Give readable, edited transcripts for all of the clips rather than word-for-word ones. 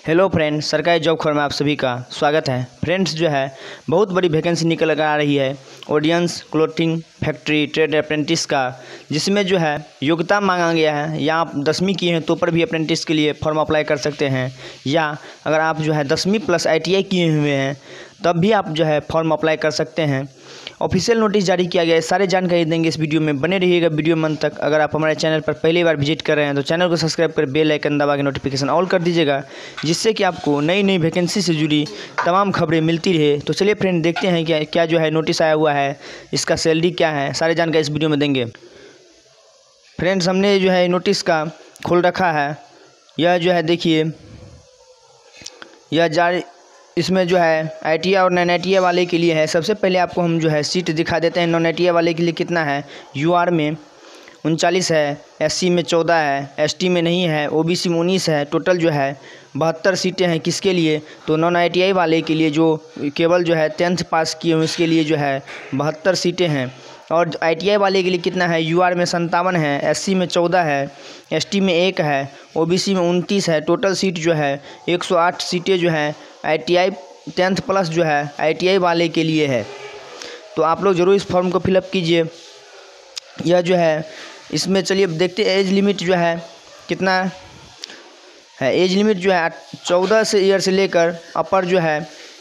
Hello friends, सरकारी job खबर में आप सभी का स्वागत है। फ्रेंड्स जो है बहुत बड़ी वैकेंसी निकल कर आ रही है ordnance clothing factory trade apprentice का, जिसमें जो है योग्यता मांगा गया है। या आप 10वीं किए हैं तो पर भी अप्रेंटिस के लिए फॉर्म अप्लाई कर सकते हैं, या अगर आप जो है 10वीं प्लस ITI किए हुए हैं तब भी आप जो है फॉर्म अप्लाई कर सकते हैं। ऑफिशियल नोटिस जारी किया गया है, सारे जानकारी देंगे इस वीडियो में, बने रहिएगा वीडियो में अंत तक। अगर आप हमारे चैनल पर पहली बार विजिट कर रहे हैं तो चैनल को सब्सक्राइब कर बेल आइकन दबा के नोटिफिकेशन ऑल कर दीजिएगा, जिससे कि आपको नई नई वैकेंसी से जुड़ी तमाम खबरें मिलती रहे। तो चलिए फ्रेंड, देखते हैं क्या जो है नोटिस आया हुआ है, इसका सैलरी क्या है, सारे जानकारी इस वीडियो में देंगे। फ्रेंड्स, हमने जो है नोटिस का खोल रखा है। यह जो है देखिए, यह जारी इसमें जो है ITI और नॉन ITI वाले के लिए है। सबसे पहले आपको हम जो है सीट दिखा देते हैं। नॉन ITI वाले के लिए कितना है, UR में 39 है, SC में 14 है, ST में नहीं है, OBC में 19 है। टोटल जो है 72 सीटें हैं। किसके लिए, तो नॉन ITI वाले के लिए जो केवल जो है 10th पास किए हुए उसके लिए जो है 72 सीटें हैं। और ITI वाले के लिए कितना है, UR में 57 है, SC में 14 है, ST में 1 है, OBC में 29 है। टोटल सीट जो है 108 सीटें जो है ITI 10th प्लस जो है ITI वाले के लिए है। तो आप लोग ज़रूर इस फॉर्म को फिलअप कीजिए। यह जो है इसमें चलिए देखते हैं एज लिमिट जो है कितना है। एज लिमिट जो है 14 ईयर से लेकर अपर जो है,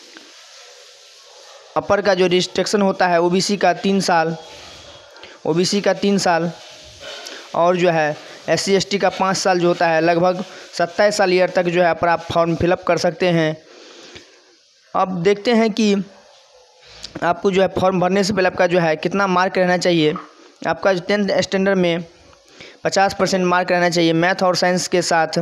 अपर का जो रिस्ट्रिक्शन होता है OBC का 3 साल, OBC का 3 साल, और जो है SC ST का 5 साल जो होता है, लगभग 27 साल ईयर तक जो है पर आप फॉर्म फिलअप कर सकते हैं। अब देखते हैं कि आपको जो है फॉर्म भरने से पहले आपका जो है कितना मार्क रहना चाहिए। आपका 10th स्टैंडर्ड में 50% मार्क रहना चाहिए मैथ और साइंस के साथ,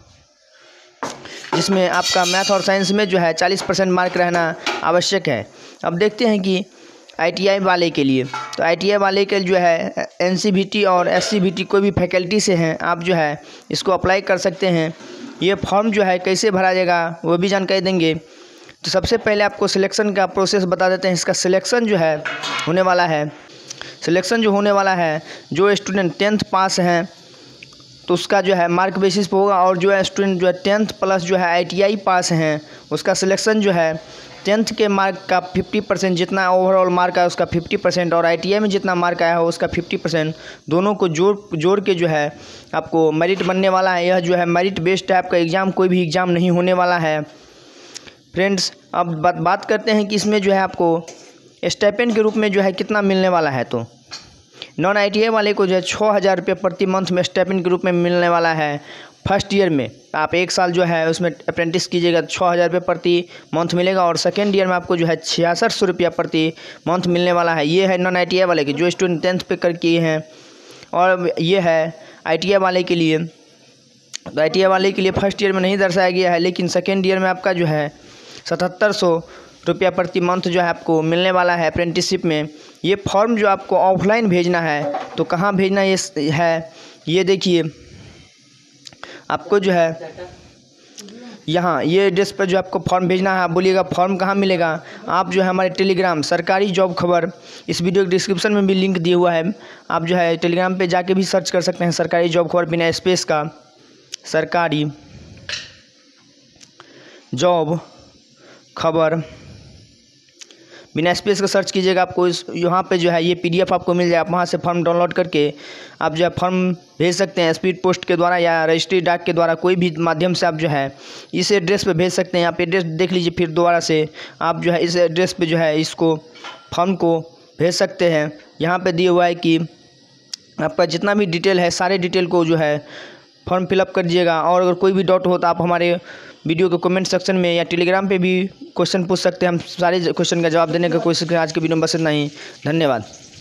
जिसमें आपका मैथ और साइंस में जो है 40% मार्क रहना आवश्यक है। अब देखते हैं कि ITI वाले के लिए, तो ITI वाले के जो है NCVT और SCVT कोई भी फैकल्टी से हैं, आप जो है इसको अप्लाई कर सकते हैं। ये फॉर्म जो है कैसे भरा जाएगा वो भी जानकारी देंगे। तो सबसे पहले आपको सिलेक्शन का प्रोसेस बता देते हैं। इसका सिलेक्शन जो है होने वाला है, सिलेक्शन जो होने वाला है, जो स्टूडेंट 10th पास हैं तो उसका जो है मार्क बेसिस पे होगा, और जो है स्टूडेंट जो है 10th प्लस जो है ITI पास हैं उसका सिलेक्शन जो है 10th के मार्क का 50%, जितना ओवरऑल मार्क आया उसका 50%, और ITI में जितना मार्क आया हो उसका 50%, दोनों को जोड़ के जो है आपको मेरिट बनने वाला है। यह जो है मेरिट बेस्ड टाइप का एग्ज़ाम, कोई भी एग्ज़ाम नहीं होने वाला है। फ्रेंड्स, अब बात करते हैं कि इसमें जो है आपको स्टाइपेंड के रूप में जो है कितना मिलने वाला है। तो नॉन ITI वाले को जो है 6,000 रुपये प्रति मंथ में स्टाइपेंड के रूप में मिलने वाला है। फर्स्ट ईयर में आप 1 साल जो है उसमें अप्रेंटिस कीजिएगा, 6,000 रुपये प्रति मंथ मिलेगा, और सेकेंड ईयर में आपको जो है 6600 रुपया प्रति मंथ मिलने वाला है। ये है नॉन ITI वाले के जो स्टूडेंट 10th पे कर किए हैं। और ये है ITI वाले के लिए, तो ITI वाले के लिए फर्स्ट ईयर में नहीं दर्शाया गया है, लेकिन सेकेंड ईयर में आपका जो है 7700 रुपया प्रति मंथ जो है आपको मिलने वाला है अप्रेंटिसशिप में। ये फॉर्म जो आपको ऑफलाइन भेजना है, तो कहाँ भेजना ये है, ये देखिए आपको जो है यहाँ ये एड्रेस पर जो आपको फॉर्म भेजना है। आप बोलिएगा फॉर्म कहाँ मिलेगा, आप जो है हमारे टेलीग्राम सरकारी जॉब खबर, इस वीडियो के डिस्क्रिप्शन में भी लिंक दिया हुआ है, आप जो है टेलीग्राम पे जाके भी सर्च कर सकते हैं सरकारी जॉब खबर बिना स्पेस का, सरकारी जॉब खबर बिना स्पेस का सर्च कीजिएगा। आपको इस यहाँ पे जो है ये PDF आपको मिल जाए। आप वहाँ से फॉर्म डाउनलोड करके आप जो है फॉर्म भेज सकते हैं स्पीड पोस्ट के द्वारा या रजिस्ट्री डाक के द्वारा, कोई भी माध्यम से आप जो है इस एड्रेस पे भेज सकते हैं। आप एड्रेस देख लीजिए, फिर दोबारा से आप जो है इस एड्रेस पे जो है इसको फॉर्म को भेज सकते हैं। यहाँ पर दिया हुआ है कि आपका जितना भी डिटेल है सारे डिटेल को जो है फॉर्म फिलअप कर दीजिएगा। और अगर कोई भी डाउट हो तो आप हमारे वीडियो के कमेंट सेक्शन में या टेलीग्राम पे भी क्वेश्चन पूछ सकते हैं। हम सारे क्वेश्चन का जवाब देने का कोशिश करें। आज के वीडियो में बस इतना ही, धन्यवाद।